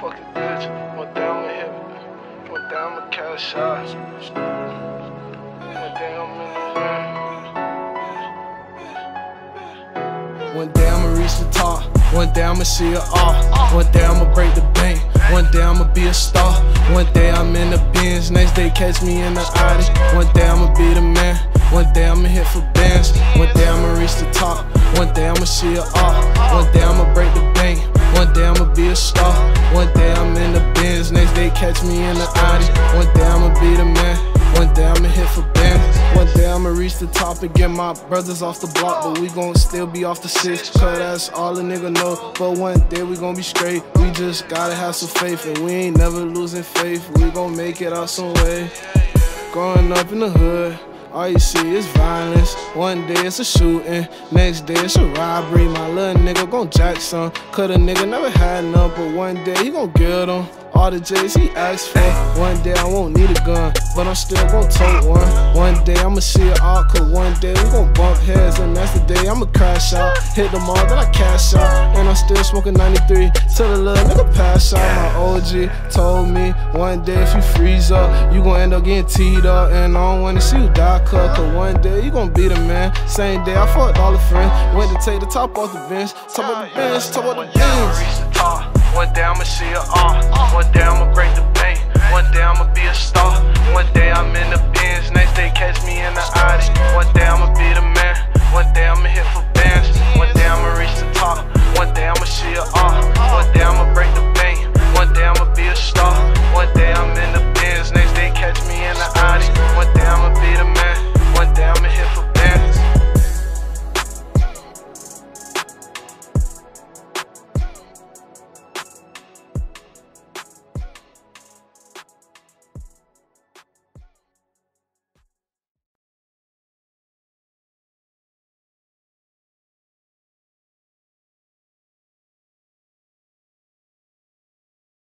fucking bitch. One day I'ma hit, one day I'ma cash out. One day I'm in the wind. One day I'ma reach the top. One day I'ma see it all. One day I'ma break the bank. One day I'ma be a star. One day I'm in the Benz. Next day catch me in the Audi. One day I'ma be the man. One day I'ma hit for bands. One day I'ma reach the top. One day I'ma see it all. One day I'ma break the bank. One day I'ma be a star. One day I'm in the Benz. Next day catch me in the Audi. One day I'ma be the man. One day I'ma hit for bands. One day I'ma reach the top and get my brothers off the block, but we gon' still be off the 6, cause that's all a nigga know. But one day we gon' be straight. We just gotta have some faith, and we ain't never losing faith. We gon' make it out some way. Growing up in the hood, all you see is violence. One day it's a shooting, next day it's a robbery. My little nigga gon' jack some, cause a nigga never had none, but one day he gon' get them. All the J's he asked for. One day I won't need a gun, but I'm still gon' tote one. One day I'ma see it all, cause one day we gon' bump heads, and that's the day I'ma crash out. Hit the mall, then I cash out, and I'm still smoking 93 till the little nigga pass out. My OG told me one day if you freeze up, you gon' end up getting teed up, and I don't wanna see you die, cause one day you gon' be the man. Same day I fucked all the friends, went to take the top off the bench. Top of the bench, top of the bench. One day I'ma see it all. One day I'ma break the bank. One day I'ma be a star. One day I'm in the Benz. Next day catch me in the Audi. One day I'ma be the man. One day I'ma hit for bands. One day I'ma reach the top. One day I'ma see it all. One day I'ma